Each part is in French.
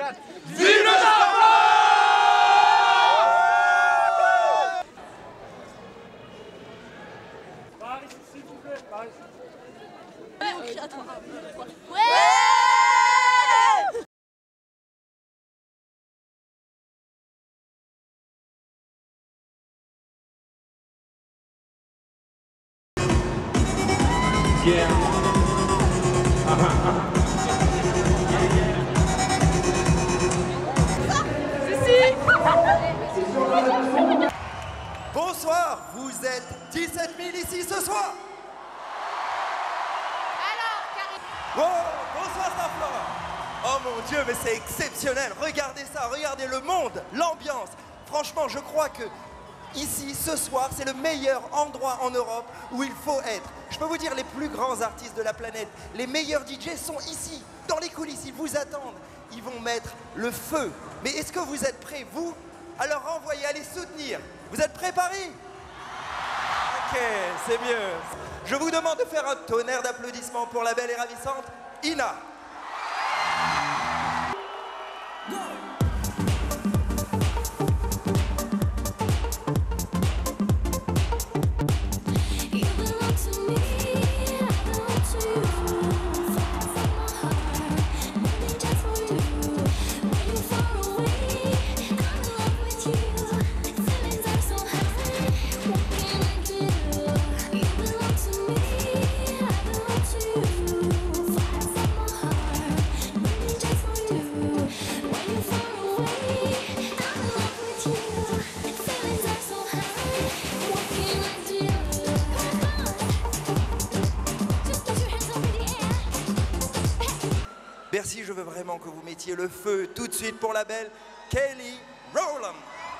Vive le Japon! Paris, s'il vous plaît, Paris. Allez, on crie à toi. Ouais! Bonsoir, vous êtes 17 000 ici ce soir. Oh, bonsoir Starflora. Oh mon Dieu, mais c'est exceptionnel. Regardez ça, regardez le monde, l'ambiance. Franchement, je crois que ici, ce soir, c'est le meilleur endroit en Europe où il faut être. Je peux vous dire, les plus grands artistes de la planète, les meilleurs DJ sont ici, dans les coulisses, ils vous attendent. Ils vont mettre le feu. Mais est-ce que vous êtes prêts, vous? Alors envoyez, allez soutenir. Vous êtes prêts, Paris? Ok, c'est mieux. Je vous demande de faire un tonnerre d'applaudissements pour la belle et ravissante Ina. Bercy, je veux vraiment que vous mettiez le feu tout de suite pour la belle Kelly Rowland.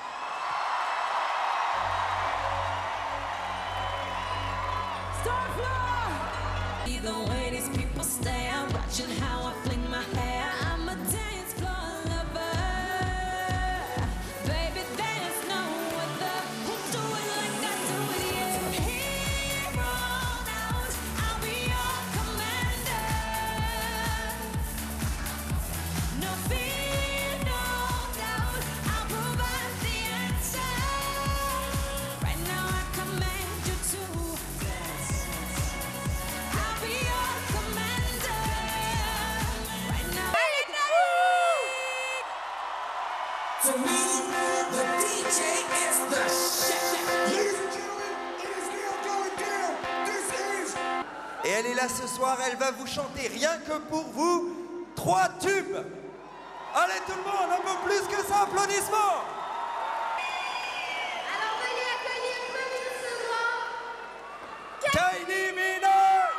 To me, the DJ is the shit. Ladies and gentlemen, it is now going down. This is... Et elle est là ce soir, elle va vous chanter rien que pour vous 3 tubes. Allez tout le monde, un peu plus que ça, applaudissements. Alors veuillez accueillir comme Kylie Minogue.